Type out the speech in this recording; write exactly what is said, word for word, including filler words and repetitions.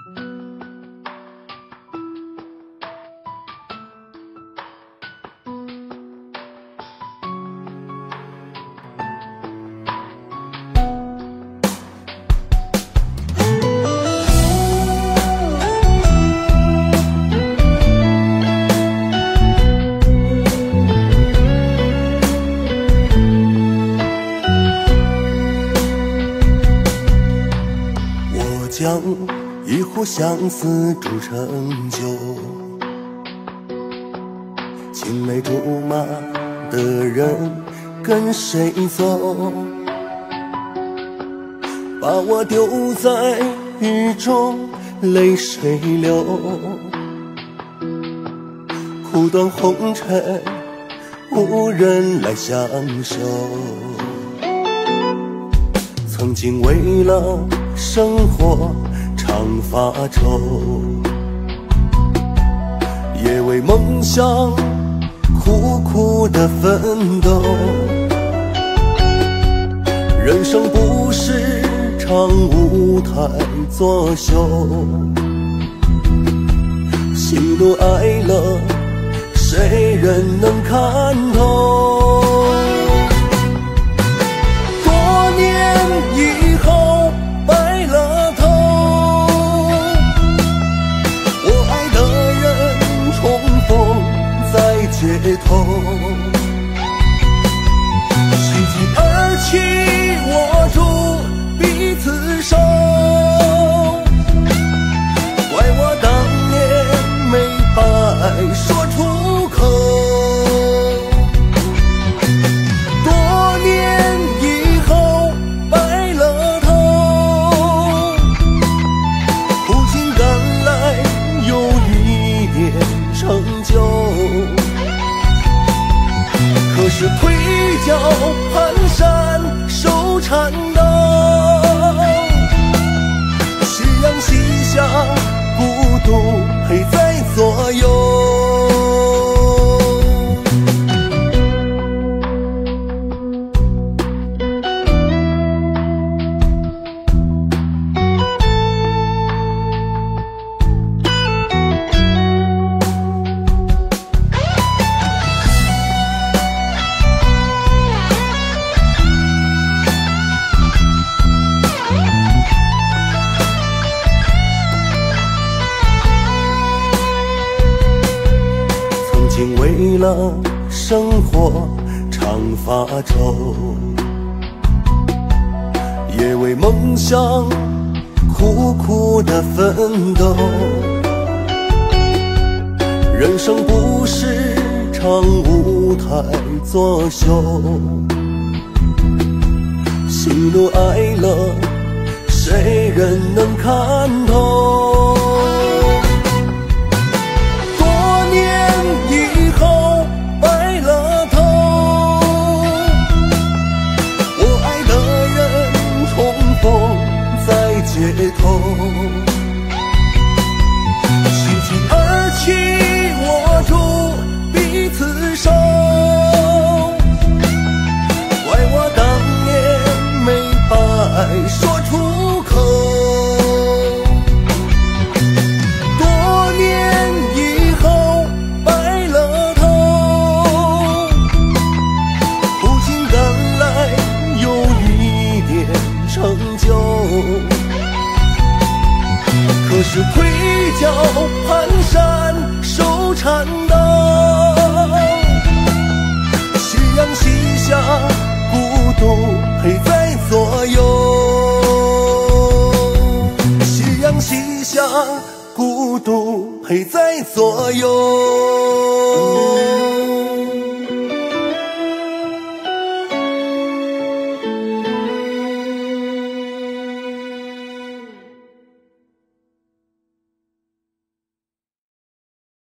将一壶相思煮成酒，青梅竹马的人跟谁走？把我丢在雨中，泪水流。苦短红尘，无人来相守。曾经为了生活常发愁，也为梦想苦苦的奋斗。人生不是场舞台作秀，喜怒哀乐谁人能看透？多年以后白了头，我爱的人重逢在街头，喜极而泣，握住彼此手，怪我当年没白说出口。多年以后白了头，苦尽甘来有一点成就，可是腿脚蹒跚手颤抖，夕阳西下，孤独陪在左右。为了生活常发愁，也为梦想苦苦的奋斗。人生不是场舞台作秀，喜怒哀乐谁人能看透？街头，喜极而泣，握住彼此手，怪我当年没白说出口。多年以后白了头，苦尽甘来有一点成就，可是腿脚蹒跚手颤抖，夕阳西下，孤独陪在左右。夕阳西下，孤独陪在左右。